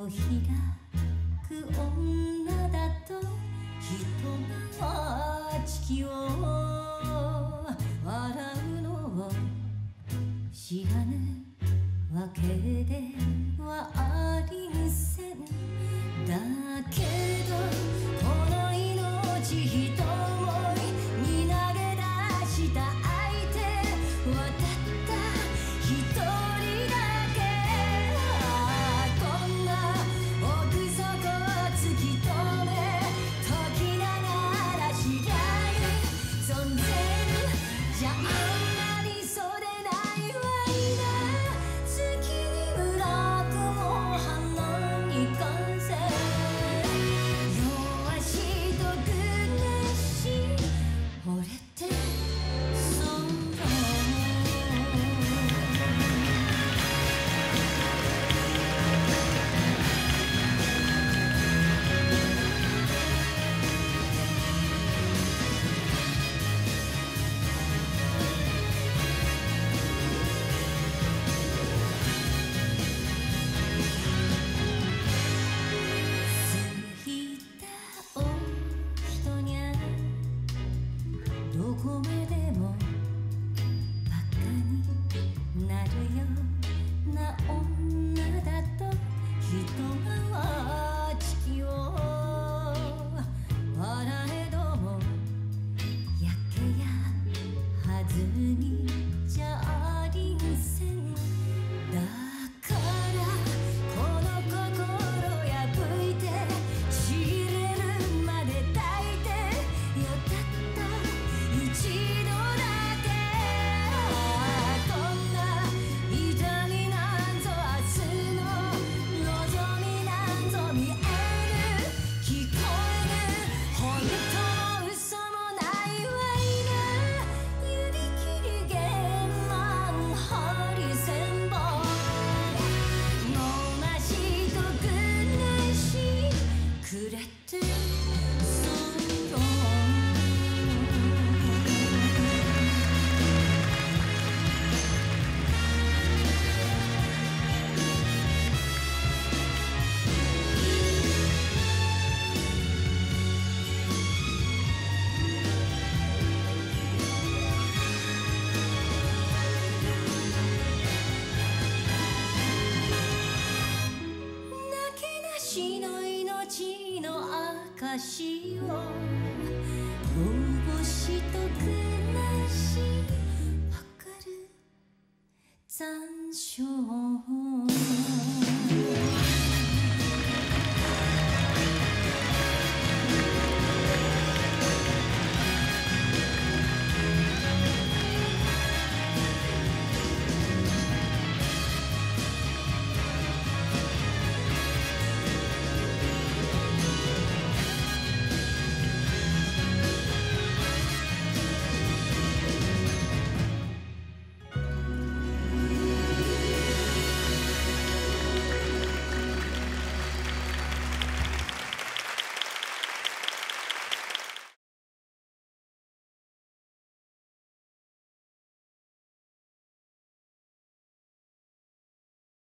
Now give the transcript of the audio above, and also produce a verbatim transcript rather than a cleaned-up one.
を開く女だと人は地球を笑うのを知らぬわけではありません。だけどこの命ひと思いに投げ出した相手はたった一人だけ。こんな奥底を突き止め解きながら知らぬ存在じゃあんまりそれないわいな。月に村雲花に風両足とぐなし折れてそう過ぎたお人にゃどこまでもバカになるような女だと人は地球を笑えどもやけやはずみじゃありません。だからこの心破いてちぎれるまで抱いてよたった一度だけ。こんな痛みなんぞ明日の望みなんぞ見えぬ聞こえぬ本当も嘘もないわいな。指切り弦満ハリセンボのましとぐなしくれてそうよ。なけなしの命の証を星とくなしわかる残暑